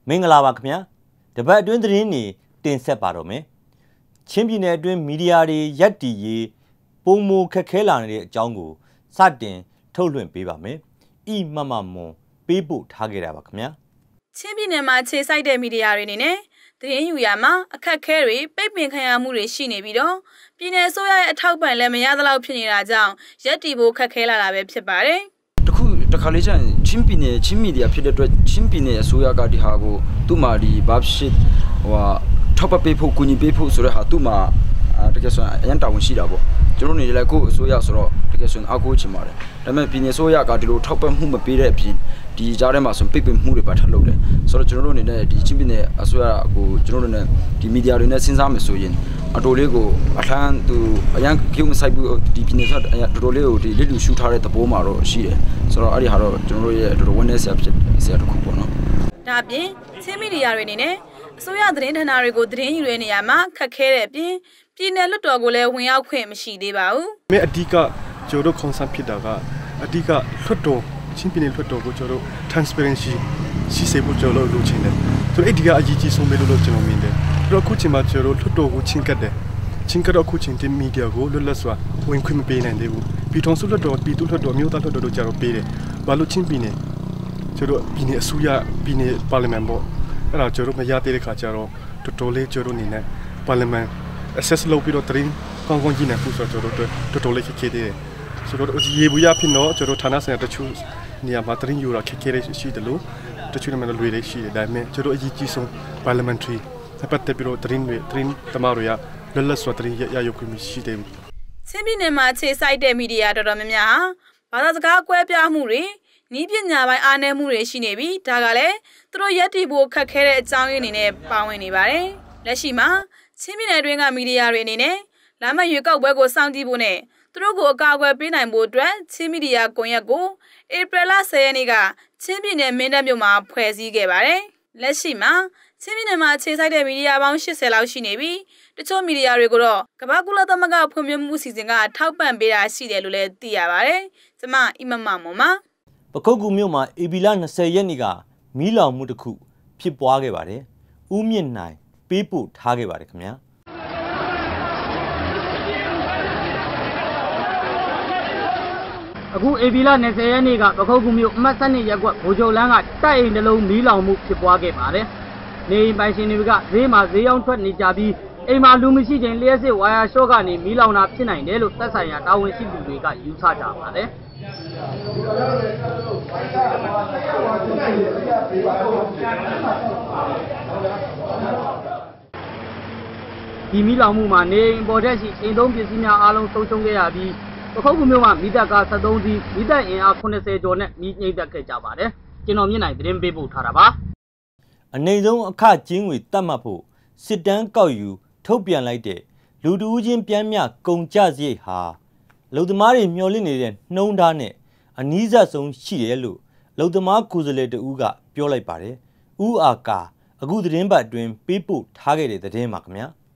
မင်္ဂလာပါခင်ဗျာတပတ်အတွင်းသတင်းတွေတင်ဆက်ပါတော့မယ်ချင်းပြည်နယ်အတွင်းမီဒီယာတွေရက်တီရေးပုံမခက်ခဲလာနေတဲ့အကြောင်းကိုစတင်ထုတ်လွှင့်ပေးပါမယ်ဤမမမွန်ပေးပို့ထားခဲ့တာပါခင်ဗျာချင်းပြည်နယ်မှာခြေစိုက်တဲ့မီဒီယာတွေနေနဲ့သတင်းယူရမှာအခက်ခဲတွေပိတ်ပင်ခံရမှုတွေရှိနေပြီးတော့ပြည်နယ်အစိုးရရဲ့အထောက်ပံ့လည်းမရသလောက်ဖြစ်နေတာကြောင့်ရက်တီဖို့ခက်ခဲလာတာပဲဖြစ်ပါတယ်တခါလေးကျရင်ချင်းပြည်နယ်ချင်းမီဒီယာဖြစ်တဲ့အတွက်ချင်းပြည်နယ်အစိုးရကဒီဟာကိုသူ့မှာဒီဘာဖြစ်ထောက်ပံ့ပေးဖို့ကူညီပေးဖို့ဆိုတဲ့ဟာသူ့မှာတကယ်ဆိုရင်အရင်တာဝန်ရှိတာပေါ့ကျွန်တော်နေလည်းကိုအစိုးရဆိုတော့တကယ်ဆိုရင်အကူချင်ပါတယ်ဒါပေမဲ့ပြည်နယ်အစိုးရကဒီလိုထောက်ပံ့မှုမပေးတဲ့အပြင်ဒီကြားထဲမှာဆိုပိတ်ပင်မှုတွေပါထပ်လုပ်တယ်ဆိုတော့ကျွန်တော်တို့အနေနဲ့ဒီချင်းပြည်နယ်အစိုးရကိုကျွန်တော်တို့နဲ့ဒီမီဒီယာတွေနဲ့စဉ်းစားမယ်ဆိုရင်အတော်လေးကိုအထမ်းသူအရင်ကိမဆိုင်ဘူးဒီပြည်နယ်ဆိုတော်တော်လေးကိုဒီလစ်လူရှူထားတဲ့သဘောမှာတော့ရှိတယ်ဆိုတော့အဲ့ဒီဟာတော့ကျွန်တော်တို့ရဲ့တော်တော်ဝန်းနေဆရာဖြစ်ဆရာတစ်ခုပေါ့နော်ဒါပြင်ချင်းမီဒီယာတွေအနေနဲ့အစိုးရသတင်းဌာနတွေကိုသတင်းယူတဲ့နေရာမှာခက်ခဲတဲ့အပြင်ပြည်နယ်လွှတ်တော်ကိုလည်းဝင်ရောက်ခွင့်မရှိသေးပါဘူး။အဓိကကျွန်တော်ခွန်ဆန်းဖြစ်တာကအဓိကလွှတ်တော်ချင်းပြည်နယ်လွှတ်တော်ကိုကျွန်တော် transparency ရှိစေဖို့ကျွန်တော်လုပ်ချင်တယ်။ဆိုတော့အဓိကအရေးကြီးဆုံးပဲလို့ကျွန်တော်မြင်တယ်။တော့အခုချိန်မှာကျွန်တော်လွှတ်တော်ကိုချင်းကတ်တယ်။ချင်းကတ်တော့အခုချိန်တင်မီဒီယာကိုလွတ်လပ်စွာဝင်ခွင့်မပေးနိုင်သေးဘူး။ပြည်ထောင်စုလွှတ်တော်ပြည်သူ့လွှတ်တော်မြို့သားလွှတ်တော်တို့ကျွန်တော်ပေးတယ်။ဘာလို့ချင်းပြည်နယ်ကျွန်တော်ပြည်နယ်အစိုးရပြည်နယ်ပါလီမန်ပေါ့အဲ့ဒါကျွန်တော်မရသေးတဲ့ခါကျတော့တော်တော်လေးကျွန်တော်နေနဲ့ပါလီမန် access လုပ်ပြီးတော့သတင်းကောင်းကောင်းကြည့်နိုင်ဖို့ဆိုတော့ကျွန်တော်တော်တော်လေးခက်ခဲတယ်ဆိုတော့ရေဘူးရဖြစ်တော့ကျွန်တော်ဌာနဆိုင်ရာတချို့နေရာမှာသတင်းယူတာခက်ခဲရှိတယ်လို့တချို့နေရာမှာလွယ်လေးရှိတယ်ဒါပေမဲ့ကျွန်တော်အရေးကြီးဆုံး parliamentary ပတ်သက်ပြီးတော့သတင်းတမတို့ရလွတ်လပ်စွာသတင်းရရုပ်ခွင့်ရှိတယ်ချင်းပြည်နယ်မှာခြေစိုက်တဲ့မီဒီယာတော်တော်များများဘာသာစကားကွဲပြားမှုတွေနီးပညာပိုင်းအားနည်းမှုတွေရှိနေပြီးဒါကလည်းသူတို့ရက်တီဖို့ခက်ခဲတဲ့အကြောင်းရင်းအနေနဲ့ပါဝင်နေပါတယ်လက်ရှိမှာချင်းပြည်နယ်တွင်းကမီဒီယာတွေအနေနဲ့လာမယ့်ရွေးကောက်ပွဲကိုစောင့်ကြည့်ဖို့နဲ့သူတို့ကိုအကာအကွယ်ပေးနိုင်ဖို့အတွက်ချင်းမီဒီယာကွန်ရက်ကိုဧပြီလ 10 ရက်နေ့ကချင်းပြည်နယ်မင်းတပ်မြို့မှာဖွဲ့စည်းခဲ့ပါတယ်လက်ရှိမှာချင်းပြည်နယ်မှာခြေစိုက်တဲ့မီဒီယာပေါင်း80လောက်ရှိနေပြီးတချို့မီဒီယာတွေကိုတော့ကမ္ဘာကုလသမဂ္ဂဖွံ့ဖြိုးမှုအစီအစဉ်ကထောက်ပံ့ပေးတာရှိတယ်လို့လည်းသိရပါတယ်ကျွန်မအီမမမွန်ပါပခုတ်ကူမြို့မှာဧပြီလ 20 ရက်နေ့ကမီးလောင်မှုတစ်ခုဖြစ်ပွားခဲ့ပါတယ်။ဦးမြင့်နိုင်ပေးပို့ထားခဲ့ပါတယ်ခင်ဗျာ။အခုဧပြီလ 20 ရက်နေ့ကပခုတ်ကူမြို့အမှတ်7ရပ်ကွက်ဗိုလ်ချုပ်လန်းကတိုက်အိမ်တစ်လုံးမီးလောင်မှုဖြစ်ပွားခဲ့ပါတယ်။နေအိမ်ပိုင်ရှင်တွေကဈေးမှာဈေးရောက်ထွက်နေကြပြီးအိမ်မှာလူမရှိချိန်လျှက်စစ်ဝါယာရှော့ကနေမီးလောင်တာဖြစ်နိုင်တယ်လို့သက်ဆိုင်ရာတာဝန်ရှိသူတွေကယူဆကြပါတယ်။ဒီမီးလောင်မှုမှာနေအိမ်ပေါ်ထက်ရှိအိမ်သုံးပစ္စည်းများအားလုံးဆုံးရှုံးခဲ့ရပြီးပခုတ်ကူမြို့မှာမီးတပ်ကား73စီးမီးတပ်အင်အား80ကျော်နဲ့မီးငြိမ်းသက်ခဲ့ကြပါတယ်ကျွန်တော်မြင့်နိုင်သတင်းပေးပို့ထားတာပါအနေဆုံးအခကျင်းငွေတတ်မှတ်ဖို့စစ်တမ်းကောက်ယူထုတ်ပြန်လိုက်တဲ့လူတဦးချင်းပြန်မြကုန်ကြစရိတ်ဟာလုံသမားတွေမျှော်လင့်နေတဲ့နှုံးသားနဲ့အနီးစပ်ဆုံးရှိတယ်လို့လုံသမားကိုယ်စားလှယ်တဦးကပြောလိုက်ပါတယ်။ဦးအာကာအခုသတင်းပတ်အတွင်းပေးပို့ထားခဲ့တဲ့သတင်းပါခင်ဗျာ။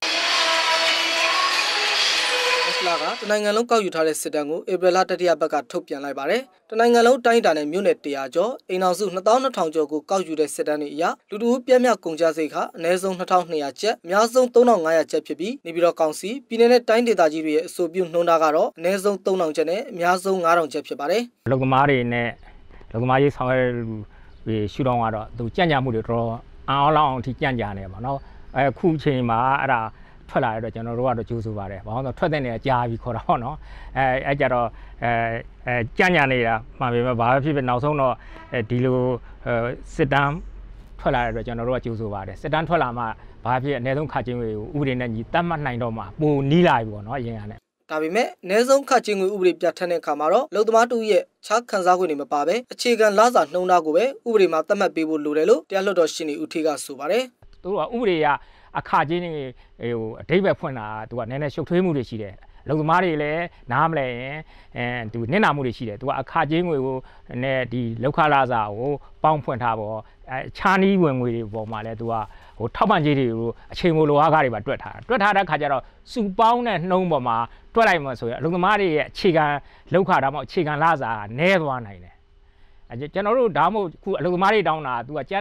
လာကတနိုင်ငံလုံးကောက်ယူထားတဲ့စစ်တမ်းကိုဧပြီလတတိယပတ်ကထုတ်ပြန်လိုက်ပါတယ်။တနိုင်ငံလုံးတိုင်းတာနဲ့မြို့နယ်100ကျော်အိမ်အောင်စု2200ကျော်ကိုကောက်ယူတဲ့စစ်တမ်းတွေအရလူတဦးပြည့်မြတ်ကုန်ကြစိတ်ကအနည်းဆုံး2200ကျပ်အများဆုံး3500ကျပ်ဖြစ်ပြီးနေပြည်တော်ကောင်စီပြည်내နဲ့တိုင်းဒေသကြီးတွေရဲ့အဆိုပြုနှုန်းထားကတော့အနည်းဆုံး3000ကျပ်နဲ့အများဆုံး9000ကျပ်ဖြစ်ပါတယ်။လုံသမားတွေနဲ့လုံသမားရေးဆောင်ရွက်ရှုထောင့်ကတော့သူကြံ့ကြာမှုတွေတော့အောင်လောက်အောင်အထိကြံ့ကြာနေပါတော့။အခုချိန်မှာအဲ့ဒါထွက်လာရတော့ကျွန်တော်တို့ကတော့ကြိုးဆိုပါတယ်။ဘာလို့ဆိုထွက်တဲ့နေရာကြားပြီးခေါ်တာပေါ့နော်။အဲ့ကြတော့ကြံ့ညာနေတာမှန်ပေမဲ့ဘာဖြစ်ဖြစ်နောက်ဆုံးတော့ဒီလိုစစ်တမ်းထွက်လာရတော့ကျွန်တော်တို့ကကြိုးဆိုပါတယ်။စစ်တမ်းထွက်လာမှဘာဖြစ်အနည်းဆုံးခချင်းငွေကိုဥပဒေနဲ့ညီတတ်မှတ်နိုင်တော့မှပိုနီးလာပြီပေါ့နော်အရင်ကနဲ့ဒါပေမဲ့အနည်းဆုံးခချင်းငွေဥပဒေပြဋ္ဌာန်းတဲ့အခါမှာတော့လုံသမားတူရဲ့ခြားခန်းစားခွင့်တွေမပါဘဲအခြေခံလစာနှုန်းထားကိုပဲဥပဒေမှာသတ်မှတ်ပေးဖို့လိုတယ်လို့တရားလွှတ်တော်ရှင်းနေဦးထေးကဆိုပါတယ်။သူကဥပဒေကအခချင်းတွေအဓိပ္ပာယ်ဖွင့်တာသူကနည်းနည်းရှုပ်ထွေးမှုတွေရှိတယ်လုံသမားတွေလည်းနားမလဲရင်သူနစ်နာမှုတွေရှိတယ်သူကအခချင်းငွေကိုနဲ့ဒီလောက်ခလာစာကိုပေါင်းဖွင့်ထားပေါ့ခြားနီးဝင်ငွေတွေပေါ်မှာလဲသူကထောက်ပံ့ကြေးတွေကိုအချိန်မိုးလိုအားကားတွေပါတွက်ထားတဲ့ခါကျတော့စုပေါင်းတဲ့နှုံးပေါ်မှာတွက်လိုက်မှဆိုရင်လုံသမားတွေရဲ့အခြေခံလောက်ခတာမှအခြေခံလစာနည်းသွားနိုင်တယ်ကျွန်တော်တို့ဒါမှမဟုတ်ခုအလုံသမားတွေတောင်းတာသူကကျန်တဲ့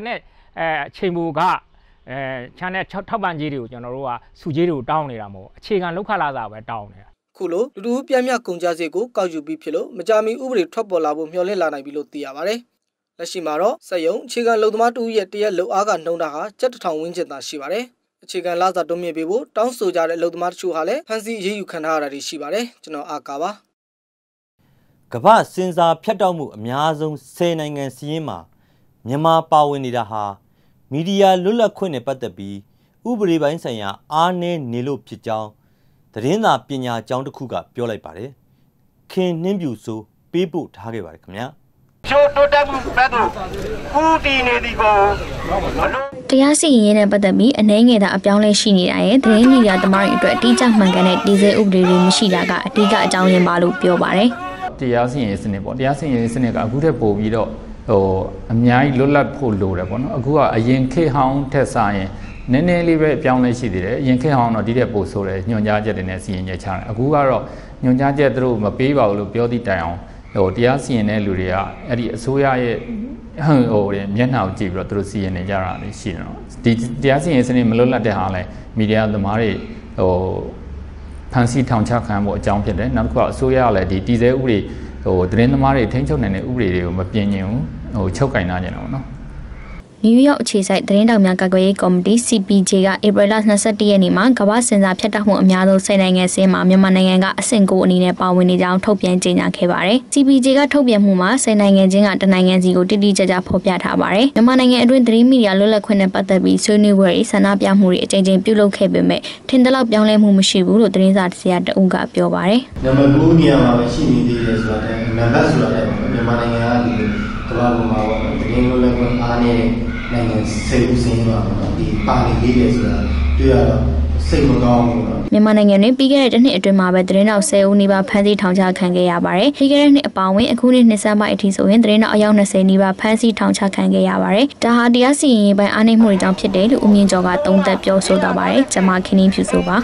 ချိန်မူကချမ်းတဲ့ထောက်ပံ့ကြီးတွေကိုကျွန်တော်တို့ကစုကြီးတွေကိုတောင်းနေတာမဟုတ်အခြေခံလောက်ခလာတာပဲတောင်းနေတာခုလိုလူတူပြမြကုန်ကြစကိုကောက်ယူပြီးဖြစ်လို့မကြာမီဥပဒေထွက်ပေါ်လာဖို့မျှော်လင့်လာနိုင်ပြီလို့သိရပါတယ်လက်ရှိမှာတော့စက်ရုံအခြေခံလုံသမားတူရဲ့တရက်လုံအားကနှုံတာဟာ7,000ဝန်းကျင်သာရှိပါတယ်အခြေခံလစာတိုးမြင့်ပေးဖို့တောင်းဆိုကြတဲ့လုံသမားတချို့ဟာလည်းဖန်စီရေးယူခံထားရတာတွေရှိပါတယ်ကျွန်တော်အာကာပါကမ္ဘာစင်စာဖြတ်တောက်မှုအများဆုံး10နိုင်ငံစီးရင်မှာမြန်မာပါဝင်နေတာဟာမီဒီယာလွတ်လပ်ခွင့်နဲ့ပတ်သက်ပြီးဥပဒေပိုင်းဆိုင်ရာအားနည်းနေလို့ဖြစ်ကြောင်းသတင်းစာပညာကျောင်းတစ်ခုကပြောလိုက်ပါတယ်ခင်နှင်းပြူဆိုပေးပို့ထားခဲ့ပါတယ်ခင်ဗျာချိုးတိုးတက်မှုပဲသူဦးတည်နေသည်ကိုတရားစီရင်ရေးနဲ့ပတ်သက်ပြီးအနှဲငယ်သာအပြောင်းလဲရှိနေတာရဲ့သတင်းမီဒီယာသမားတွေအတွက်အတိအကျမှန်ကန်တဲ့ဒီဇယ်ဥပဒေတွေမရှိတာကအဓိကအကြောင်းရင်းပါလို့ပြောပါတယ်တရားစီရင်စနစ်ပေါ့တရားစီရင်စနစ်ကအခုထက်ပိုပြီးတော့အများကြီးလွတ်လပ်ဖို့လိုတယ်ပေါ့နော်အခုကအရင်ခေတ်ဟောင်းထက်စားရင်နည်းနည်းလေးပဲအပြောင်းလဲရှိသေးတယ်အရင်ခေတ်ဟောင်းတော့ဒီတဲ့ပို့ဆိုတယ်ညွှန်ကြားချက်တွေနဲ့စီရင်ချက်ချတယ်အခုကတော့ညွှန်ကြားချက်သူတို့မပေးပါဘူးလို့ပြောသည့်တိုင်အောင်တရားစီရင်တဲ့လူတွေကအဲ့ဒီအစိုးရရဲ့မျက်နှာကိုကြည့်ပြီးတော့သူတို့စီရင်နေကြတာရှိတယ်နော်ဒီတရားစီရင်စနစ်မလွတ်လပ်တဲ့ဟာလဲမီဒီယာသမားတွေဖန်စီထောင်ချခံဖို့အကြောင်းဖြစ်တယ်နောက်တစ်ခုကအစိုးရကလည်းဒီတည်ဆဲဥပဒေသတင်းသမားတွေထိန်းချုပ်နိုင်တဲ့ဥပဒေတွေကိုမပြင်ရင်ဘူးချုပ်ကင်ထားကြတယ်ပေါ့နော်နယူးယောက်အခြေစိုက်သတင်းတောက်များကာကွယ်ရေးကော်မတီ CPJ ကဧပြီလ22ရက်နေ့မှာကမ္ဘာစင်စာဖြတ်တောက်မှုအများဆုံး10နိုင်ငံစင်းမှာမြန်မာနိုင်ငံကအဆင့်9အနေနဲ့ပါဝင်နေကြောင်းထုတ်ပြန်ကြေညာခဲ့ပါတယ်။ CPJ ကထုတ်ပြန်မှုမှာ10နိုင်ငံချင်းကတနိုင်ငံစီကိုတိတိကျကျဖော်ပြထားပါတယ်။မြန်မာနိုင်ငံအတွင်းသတင်းမီဒီယာလွတ်လပ်ခွင့်နဲ့ပတ်သက်ပြီးဆွေးနွေးပွဲတွေဆန္ဒပြမှုတွေအကြိမ်ကြိမ်ပြုလုပ်ခဲ့ပေမဲ့ထင်သလောက်ပြောင်းလဲမှုမရှိဘူးလို့သတင်းစာဆရာတဦးကပြောပါတယ်။နံပါတ်9နေရာမှာပဲရှိနေသေးတယ်ဆိုတာတဲ့နံပါတ်ဆိုတာတဲ့မြန်မာနိုင်ငံကဒီကမ္ဘာပေါ်မှာသတင်းလွတ်လပ်ခွင့်အားနည်းနိုင်ငံ10ခုစင်းတော့ဒီပါနေသေးတယ်ဆိုတာတွေ့ရတော့စိတ်မကောင်းဘူးနော်မြန်မာနိုင်ငံတွင်ပြီးခဲ့တဲ့တစ်နှစ်အတွင်းမှာပဲသတင်းတောက်10ဦးနီးပါးဖမ်းဆီးထောင်ချခံခဲ့ရပါတယ်။ပြီးခဲ့တဲ့နှစ်အပါအဝင်အခုနှစ်နှစ်ဆန်းပိုင်းအထိဆိုရင်သတင်းတောက်အယောက်20နီးပါးဖမ်းဆီးထောင်ချခံခဲ့ရပါတယ်။ဒါဟာတရားစီရင်ရေးပိုင်းအားနည်းမှုတွေကြောင့်ဖြစ်တယ်လို့ဦးမြင့်ကျော်ကသုံးသပ်ပြောဆိုသွားပါတယ်။ကျွန်မခင်င်းဖြူဆိုပါ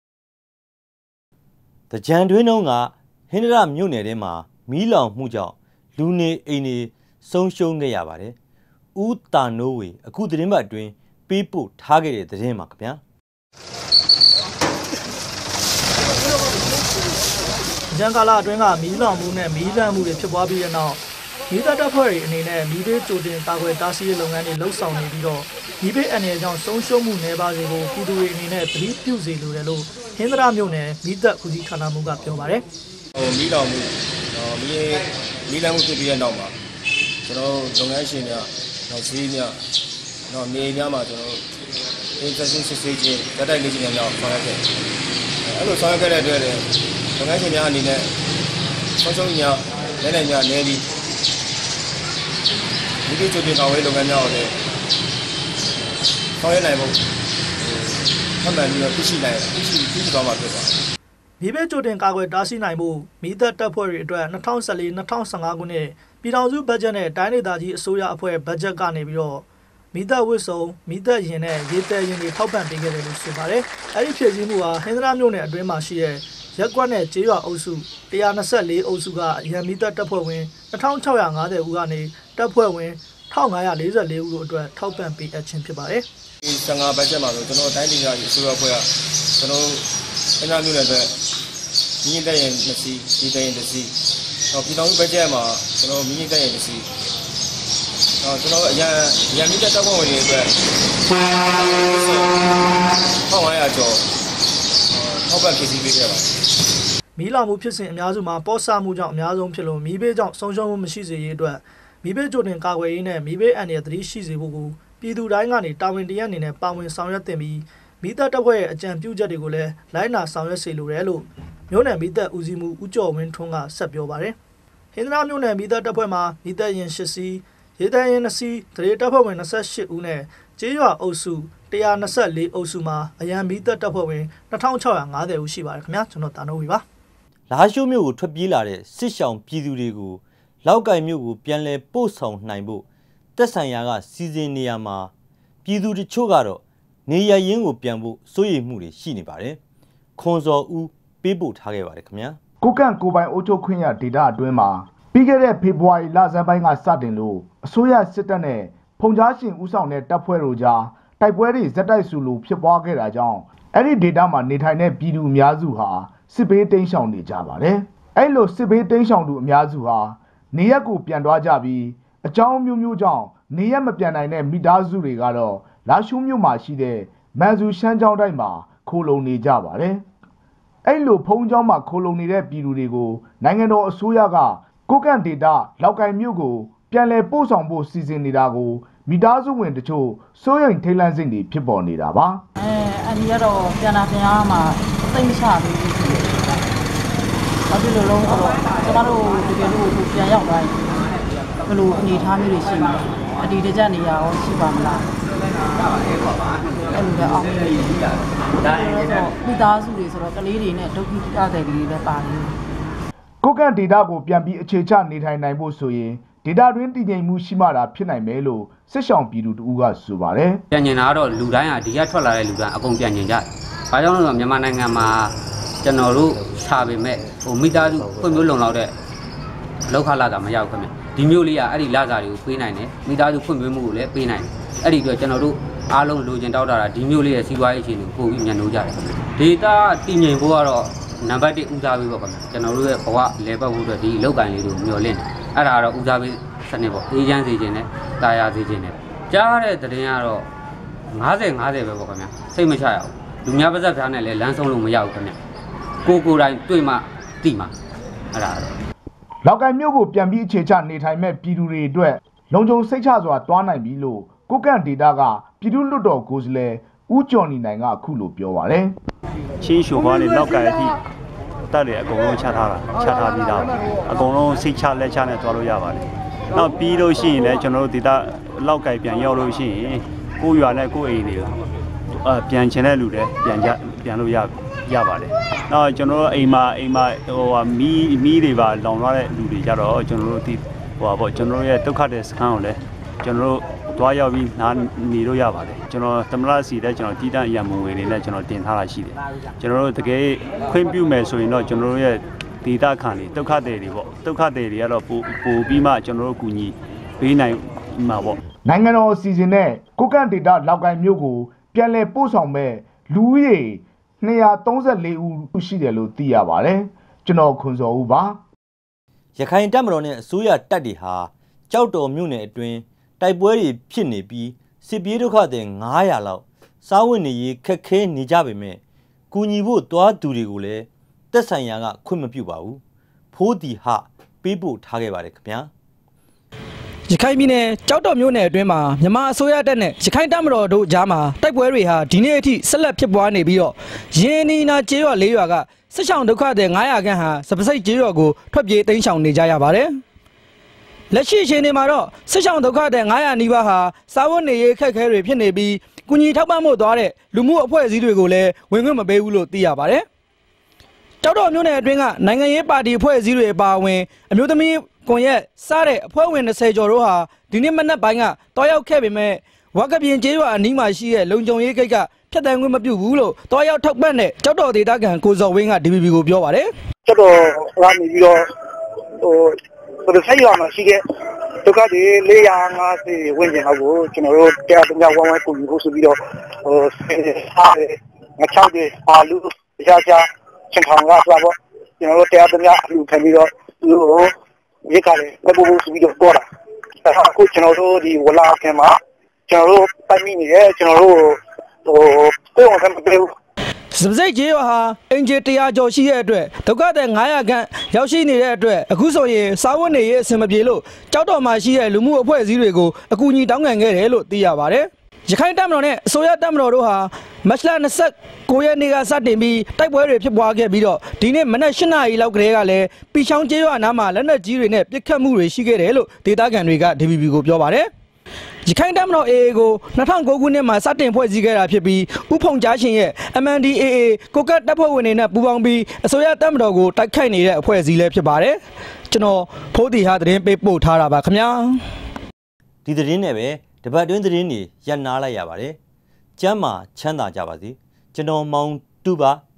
။တကြံတွင်းတုန်းကဟင်္ဒရာမြို့နယ်ထဲမှာမီးလောင်မှုကြောင့်လူနေအိမ်တွေဆုံးရှုံးခဲ့ရပါတယ်။ဦးတာနိုးဝေအခုသတင်းပတ်အတွင်းပေးပို့ထားခဲ့တဲ့သတင်းပါခင်ဗျာ။ဂျန်ကာလာအတွင်းကမီးလောင်မှုနဲ့မီးလန့်မှုတွေဖြစ်ပွားပြီးတဲ့နောက်မီးတပ်ဖွဲ့တွေအနေနဲ့မီးဘေးကြိုတင်ကာကွယ်တားဆီးရေးလုပ်ငန်းတွေလှုပ်ဆောင်နေပြီးတော့မီးဘေးအန္တရာယ်ကြောင့်ဆုံးရှုံးမှုနည်းပါးစေဖို့ပြည်သူတွေအနေနဲ့သတိပြုစေလိုတယ်လို့ဟင်္ဒရာမြို့နယ်မီးတပ်ဦးစီးဌာနမှကပြောပါတယ်။မီးလောင်မှုမီးလန့်မှုဖြစ်ပြီးတဲ့နောက်မှာကျွန်တော်လုပ်ငန်းရှင်များဈေးများမြေများမှာကျွန်တော်inspection စစ်ဆေးခြင်းတက်တိုက်လေ့ကျင့်များဆောင်ရွက်ခဲ့အဲ့လိုဆောင်ရွက်ခဲ့တဲ့အတွက်လည်းလုပ်ငန်းရှင်များအနေနဲ့ဆုံးရှုံးများလက်နဲ့များနေပြီးဒီကြိုတင်ကာဝေးလုပ်ငန်းများကိုလည်းဆောင်ရွက်နိုင်ဖို့မှန်မှန်ပြီးတော့သိရှိသွားမှာဖြစ်ပါတယ်။မြေဘေးကြိုတင်ကာကွယ်တားဆီးနိုင်ဖို့မီးတပ်ဖွဲ့တွေအတွက်2014-2015ခုနှစ်ပြည်ထောင်စုဘတ်ဂျက်နဲ့တိုင်းဒေသကြီးအစိုးရအဖွဲ့ဘတ်ဂျက်ကနေပြီးတော့မီးတပ်ဝစ်စုံမီးတပ်ရင်နဲ့ရေတပ်ရင်တွေထောက်ပံ့ပေးခဲ့တယ်လို့ဆိုပါတယ်။အဲ့ဒီဖြစ်စည်းမှုဟာဟင်္ဒရာမြို့နယ်အတွင်းမှာရှိတဲ့ရက်ကွက်နဲ့ကျေးရွာအုပ်စု124အုပ်စုကရန်မီးတပ်တပ်ဖွဲ့ဝင်2650ဦးကနေတပ်ဖွဲ့ဝင်1544ဦးတို့အတွက်ထောက်ပံ့ပေးအပ်ခြင်းဖြစ်ပါတယ်။ဒီ15ဘတ်ဂျက်မှာဆိုကျွန်တော်တိုင်းဒေသကြီးအစိုးရအဖွဲ့ကကျွန်တော်ဟင်္ဒရာမြို့နယ်အတွက်မီးတပ်ရင်2စီးရေတပ်ရင်2စီးပြည်ထောင်စုဘတ်ဂျက်မှာကျွန်တော်မီးတပ်ရင်2စီးကျွန်တော်အရန်မီးတပ်တပ်ဖွဲ့ဝင်တွေအတွက်1500ကျော်ထောက်ပံ့ပေးပေးခဲ့ပါတယ်။မီးလောင်မှုဖြစ်စဉ်အများစုမှာပေါ့ဆမှုကြောင့်အများဆုံးဖြစ်လို့မီးဘေးကြောင့်ဆုံးရှုံးမှုမရှိစေရေးအတွက်မီးဘေးကြိုတင်ကာကွယ်ရေးနဲ့မီးဘေးအန္တရာယ်သတိရှိစေဖို့ကိုပြည်သူတိုင်းကနေတာဝန်တရက်အနေနဲ့ပါဝင်ဆောင်ရွက်သင့်ပြီးမီးတပ်တပ်ဖွဲ့ရဲ့အကြံပြုချက်တွေကိုလည်းလိုက်နာဆောင်ရွက်စေလိုတယ်လို့မြို့နယ်မီးတပ်ဦးစီးမှုဦးကျော်ဝင်းထွန်းကဆက်ပြောပါတယ်။ဟင်္ဒရာမြို့နယ်မီးတပ်တပ်ဖွဲ့မှာမီးတပ်ရင်8စီးရေတပ်ရင်2စီးတရေတပ်ဖွဲ့ဝင်28ဦးနဲ့ကျေးရွာအုပ်စု124အုပ်စုမှာအရန်မီးတပ်တပ်ဖွဲ့ဝင်2650ဦးရှိပါတယ်ခင်ဗျာကျွန်တော်တာနိုးဝီပါလာရှိုးမြို့ကိုထွက်ပြေးလာတဲ့စစ်ရှောင်ပြည်သူတွေကိုလောက်ကင်မြို့ကိုပြန်လည်ပို့ဆောင်နိုင်ဖို့တက်ဆိုင်ရာကစီစဉ်နေရမှာပြည်သူတချို့ကတော့နေရရင်းကိုပြန်ဖို့စိုးရိမ်မှုတွေရှိနေပါတယ်ခွန်စော်ဦးပေးပို့ထားခဲ့ပါတယ်ခင်ဗျာကိုကန့်ကိုပိုင်အိုးချုပ်ခွင့်ရဒေတာအတွင်းမှာပြီးခဲ့တဲ့ဖေဖော်ဝါရီလဆန်းပိုင်းကစတင်လို့အစိုးရစစ်တပ်နဲ့ဖဖုန်ကြားရှင်ဦးဆောင်တဲ့တပ်ဖွဲ့တို့ကြားတိုက်ပွဲတွေဇက်တိုက်ဆူလိုဖြစ်ပွားခဲ့တာကြောင့်အဲ့ဒီဒေတာမှာနေထိုင်တဲ့ပြည်သူအများစုဟာစစ်ဘေးတိမ်းရှောင်နေကြပါတယ်။အဲ့လိုစစ်ဘေးတိမ်းရှောင်သူအများစုဟာနေရက်ကိုပြန်သွားကြပြီးအကြောင်းမျိုးမျိုးကြောင့်နေရက်မပြန်နိုင်တဲ့မိသားစုတွေကတော့လာရှုမြို့မှာရှိတဲ့မန်ဆူရှမ်းကျောင်းတိုက်မှာခိုလုံနေကြပါတယ်။အဲ့လိုဖုံးကျောင်းမှာခိုလုံနေတဲ့ပြည်သူတွေကိုနိုင်ငံတော်အစိုးရကကိုကန့်ဒေတာလောက်ကိုင်မြို့ကိုပြန်လည်ပို့ဆောင်ဖို့စီစဉ်နေတာကိုမိသားစုဝင်တချို့စိုးရိမ်ထိတ်လန့်စိတ်တွေဖြစ်ပေါ်နေတာပါ။အန်ဒီကတော့ပြန်လာပြန်ရမှာစိတ်မချဘူးဖြစ်နေတယ်။ဘာဖြစ်လို့လဲဆိုတော့ကျမတို့တကယ်လို့ပြန်ရောက်သွားရင်ဘယ်လိုအနေထားမျိုးတွေရှိလဲ။အတီတကျနေရအောင်ရှိပါမလား။အဲ့လိုလည်းအောင်မြင်နေတယ်။ဒါတော့မိသားစုတွေဆိုတော့ကလေးတွေနဲ့ဒုက္ခိတတဲ့ကလေးတွေပါတယ်။ကိုကန့်ဒေတာကိုပြန်ပြီးအခြေချနေထိုင်နိုင်ဖို့ဆိုရင်ဒေတာတွင်တည်ငြိမ်မှုရှိမှသာဖြစ်နိုင်မယ်လို့စစ်ဆောင်ပြည်သူတို့ကဆိုပါတယ်။ပြန်ကျင်တာကတော့လူတိုင်းဟာဒီကထွက်လာတဲ့လူတိုင်းအကုန်ပြန်ကျင်ကြတယ်။ဘာကြောင့်လဲဆိုတော့မြန်မာနိုင်ငံမှာကျွန်တော်တို့ရှာပေမဲ့မိသားစုဖွံ့ဖြိုးလုံလောက်တဲ့လောက်ခလာတာမရောက်ခင်ဗျ။ဒီမျိုးလေးကအဲ့ဒီလစာတွေကိုပေးနိုင်တယ်။မိသားစုဖွံ့ဖြိုးမှုကိုလည်းပေးနိုင်တယ်။အဲ့ဒီအတွက်ကျွန်တော်တို့အားလုံးလိုချင်တောက်တာဒီမျိုးလေးရဲ့စီးပွားရေးအခြေအနေကိုပို့ပြီးမြန်လို့ကြတယ်။ဒေတာတည်ငြိမ်ဖို့ကတော့နံပါတ်1ဦးစားပေးပေါ့ခင်ဗျ။ကျွန်တော်တို့ရဲ့ဘဝလဲပတ်ဖို့အတွက်ဒီအလောက်ကန်လေးတွေကိုမျှော်လင့်တယ်။အဲ့ဒါကတော့ဦးစားပေးစနစ်ပေါ့အေးချမ်းစေခြင်းနဲ့တာယာစေခြင်းနဲ့ကြားတဲ့သတင်းကတော့50-50ပဲပေါ့ခင်ဗျစိတ်မချရဘူးလူများပါဇက်ဖျားနဲ့လည်းလမ်းဆုံးလို့မရဘူးခင်ဗျကိုယ်တိုင်တွေ့မှသိမှအဲ့ဒါလောက်ကိုင်မြို့ကိုပြန်ပြီးအခြေချနေထိုင်မဲ့ပြည်သူတွေအတွက်လုံခြုံစိတ်ချစွာတွားနိုင်ပြီလို့ကိုကန့်ဒေတာကပြည်သူ့လွှတ်တော်ကိုယ်စားလှယ်ဦးကျော်နေနိုင်ကအခုလိုပြောပါတယ်ချင်းရှုံသွားတဲ့လောက်ကိုင်အထိတက်လေအကုန်လုံးချထားပြီးသားအကုန်လုံးစိတ်ချလက်ချနဲ့တွားလို့ရပါတယ်နောက်ပြီးလို့ရှိရင်လည်းကျွန်တော်တို့ဒေတာလောက်ကိုင်ပြန်ရောက်လို့ရှိရင်ကိုရွာနဲ့ကိုအိမ်တွေပြန်ချင်တဲ့လူတွေပြန်လို့ရပါတယ်နောက်ကျွန်တော်တို့အိမ်မှာမီးတွေပါလောင်သွားတဲ့လူတွေကြတော့ကျွန်တော်တို့ဒီကျွန်တော်တို့ရဲ့ဒုက္ခတဲ့စခန်းကိုလည်းကျွန်တော်တို့တွားရောက်ပြီးနေလို့ရပါတယ်ကျွန်တော်သမရစီတဲ့ကျွန်တော်တီးတန့်အရန်မဝင်နေနဲ့ကျွန်တော်တင်ထားတာရှိတယ်ကျွန်တော်တို့တကယ်ခွင့်ပြုမယ်ဆိုရင်တော့ကျွန်တော်တို့ရဲ့ဒေတာခံတွေဒုက္ခတွေပေါ့ဒုက္ခတွေတွေကတော့ပိုပြီးမှကျွန်တော်တို့ကူညီပေးနိုင်မှာပေါ့နိုင်ငံတော်အစီအစဉ်နဲ့ကိုကန့်ဒေတာလောက်ကိုင်မြို့ကိုပြန်လည်ပို့ဆောင်မဲ့လူဦးရေ234ဦးရှိတယ်လို့သိရပါတယ်ကျွန်တော်ခွန်စောဦးပါရခိုင်တပ်မတော်နဲ့အစိုးရတပ်တွေဟာကြောက်တော်မြို့နယ်အတွင်းတိုက်ပွဲတွေဖြစ်နေပြီးစစ်ပြေးဒုက္ခသည်900လောက်စားဝတ်နေရေးခက်ခဲနေကြပေမဲ့ကူညီဖို့တွားသူတွေကိုလည်းတက်ဆိုင်ရာကခွင့်မပြုပါဘူးဖိုးတီဟပေးပို့ထားခဲ့ပါတယ်ခင်ဗျာရခိုင်ပြည်နယ်ကြောက်တော်မြို့နယ်အတွင်းမှာမြန်မာအစိုးရတပ်နဲ့ရခိုင်တပ်မတော်တို့ကြားမှာတိုက်ပွဲတွေဟာဒီနေ့အထိဆက်လက်ဖြစ်ပွားနေပြီးတော့ရင်းနီနာကျေးရွာ၄ရွာကစစ်ဆောင်ဒုက္ခသည်900ခန့်ဟာစပစိတ်ကျေးရွာကိုထွက်ပြေးတိမ်းရှောင်နေကြရပါတယ်လက်ရှိအချိန်မှာတော့စစ်ဆောင်ဒုက္ခသည်900နီးပါးဟာစားဝတ်နေရေးခက်ခဲတွေဖြစ်နေပြီးကုညီထောက်ပံ့မှုသွားတဲ့လူမှုအဖွဲ့အစည်းတွေကိုလည်းဝင်ခွင့်မပေးဘူးလို့သိရပါတယ်ကြောက်တော်မြို့နယ်အတွင်းကနိုင်ငံရေးပါတီအဖွဲ့အစည်းတွေအပါအဝင်အမျိုးသမီးကွန်ရက်စားတဲ့အဖွဲ့ဝင်20ကျော်တို့ဟာဒီနေ့မနက်ပိုင်းကတောက်ရောက်ခဲ့ပေမဲ့ဝါကပြင်းကျေးရွာအနီးမှာရှိတဲ့လုံခြုံရေးဂိတ်ကဖြတ်တန်းခွင့်မပြုဘူးလို့တောက်ရောက်ထောက်ပံ့တဲ့ကြောက်တော်ဒေသခံကိုစော်ဝင်းက DVB ကိုပြောပါတယ်ကြောက်တော်ကနေပြီးတော့ဘယ်ဆိုင်ရမှာရှိတဲ့ဒုက္ခတွေ450ဝန်းကျင်လောက်ကိုကျွန်တော်တို့တရားသူများဝိုင်းဝိုင်းပုံပြီးဆိုပြီးတော့စားတယ်ငါချောက်တယ်အာလူကြားချင်ထောင်ကဆိုတော့ကျွန်တော်တို့တရားသူများအလူခံပြီးတော့သူတို့ရိတ်ခါတယ်လက်ပို့ဆိုပြီးတော့ပေါ်တာအခုကျွန်တော်တို့ဒီဝလာခင်မှာကျွန်တော်တို့ပိုက်မိနေတယ်ကျွန်တော်တို့ကိုယ်အောင်မပြေဘူးစပစိတ်ကျေးရွာဟာအင်ဂျီ100ကျော်ရှိတဲ့အတွက်ဒုက္ခသည်900ခန့်ရောက်ရှိနေတဲ့အတွက်အခုဆိုရင်စားဝတ်နေရေးအဆင်မပြေလို့ကြောက်တော်မှာရှိတဲ့လူမှုအဖွဲ့အစည်းတွေကိုအကူအညီတောင်းခံခဲ့တယ်လို့သိရပါတယ်ရခိုင်တပ်မတော်နဲ့အစိုးရတပ်မတော်တို့ဟာမတ်လ29ရက်နေ့ကစတင်ပြီးတိုက်ပွဲတွေဖြစ်ပွားခဲ့ပြီးတော့ဒီနေ့မနက်8နာရီလောက်ကလေးကလည်းပီချောင်းကျေးရွာနားမှာလက်နက်ကြီးတွေနဲ့ပစ်ခတ်မှုတွေရှိခဲ့တယ်လို့ဒေသခံတွေက DVB ကိုပြောပါတယ်ရခိုင်တပ်မတော် AA ကို2009ခုနှစ်မှာစတင်ဖွဲ့စည်းခဲ့တာဖြစ်ပြီးဥဖုံကြားရှင်ရဲ့ MNDAA ကိုကတ်တပ်ဖွဲ့ဝင်တွေနဲ့ပူးပေါင်းပြီးအစိုးရတပ်မတော်ကိုတိုက်ခိုက်နေတဲ့အဖွဲ့အစည်းလည်းဖြစ်ပါတယ်ကျွန်တော်ဖိုးတီဟာသတင်းပေးပို့ထားတာပါခင်ဗျာဒီသတင်းနဲ့ပဲတပတ်တွင်းသတင်းတွေရပ်နားလိုက်ရပါတယ်ကျမ်းမာချမ်းသာကြပါစေကျွန်တော်မောင်တူပါ